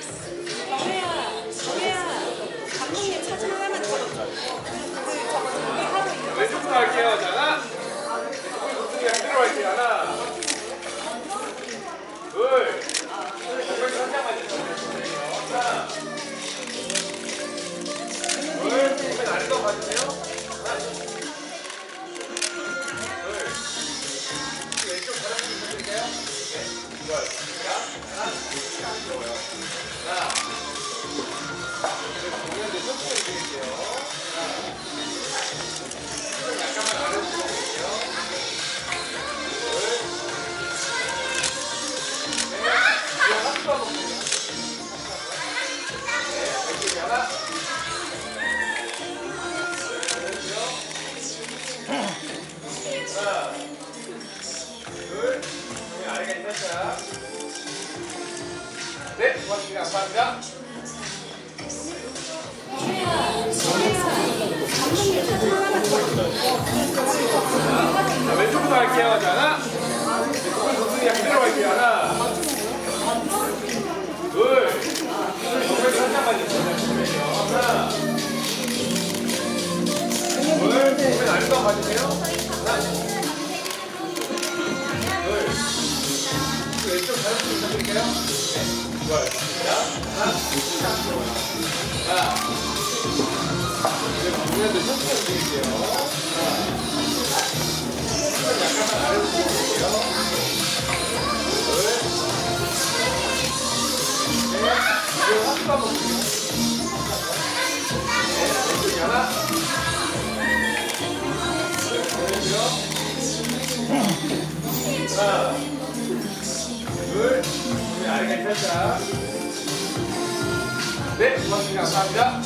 정혜야, 감독님 사진 하나만 찍어줘. 저거 준비하고 있는 거. 왼쪽으로 할게요. 자, 하나. 왼쪽으로 그대로 할게요. 하나. 둘. 정면 한 장만 해주세요. 하나. 둘. 정면 아래로 봐주세요. 하나. 둘. 왼쪽 바닥 좀 보실게요. 네. 좋아요. 자, 하나. 좋아요. 하나. 공연대 천천히 드릴게요. 약간만 아래로 드릴게요. 둘. 네. 이거 한번 먹을게요. 네. 왼쪽에 하나. 하나. 둘. 여기 아래까지 살짝. 네. 고맙습니다. 감사합니다. 자, 왼쪽부터 할게요. 자, 하나. 조금 동승이야 그대로 할게요. 하나. 둘. 정면 살짝만 주세요. 하나. 둘. 정면 아래로 봐주세요. 하나. 둘. 왼쪽 다른 쪽 잡을게요. 네. 좋아요. 자, 하나. 하나. 공연도 천천히 드릴게요. 약간만 아래로 드릴게요. 둘. 네. 이거 한번 먹을게요. 네. 왼쪽이 하나. 보여주세요. 하나. 둘. 우리 아래까지 살짝. 네. 고맙습니다. 감사합니다.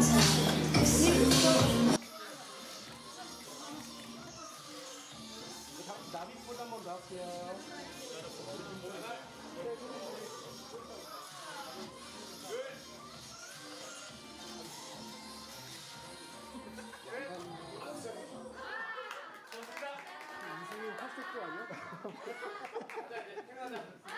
나비포즈 한번 더 할게요. 이승민 탑색도 아니야?